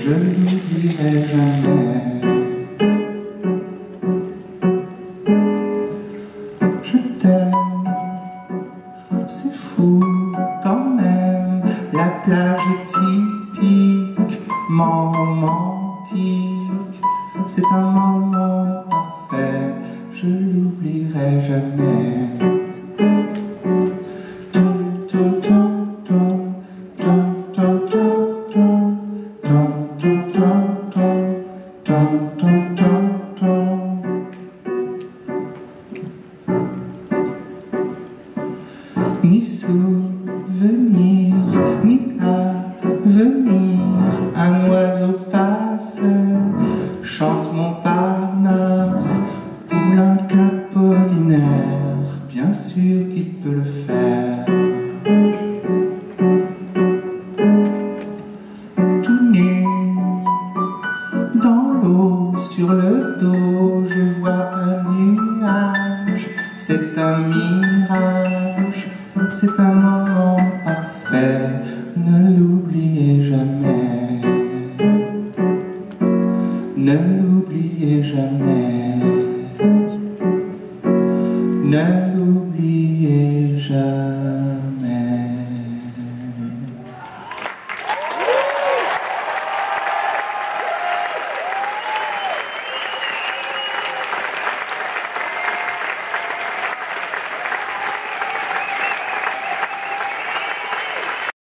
je l'oublierai jamais. Je t'aime, c'est fou quand même, la plage est typiquement romantique, c'est un moment parfait, je l'oublierai jamais. Ni souvenir, ni avenir, un oiseau passe, chante Montparnasse, poulain qu'Apollinaire, bien sûr qu'il peut le faire. Tout nu, dans l'eau, sur le dos,